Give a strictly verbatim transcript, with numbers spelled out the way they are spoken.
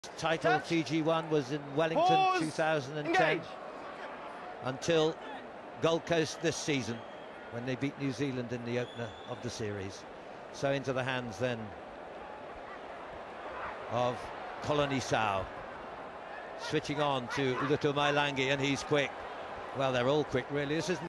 title Touch. Fiji won was in Wellington Pause. two thousand ten. Engage. Until Gold Coast this season, when they beat New Zealand in the opener of the series. So into the hands then of Colony Sao. Switching on to Lutu Mailangi, and he's quick. Well, they're all quick really. This is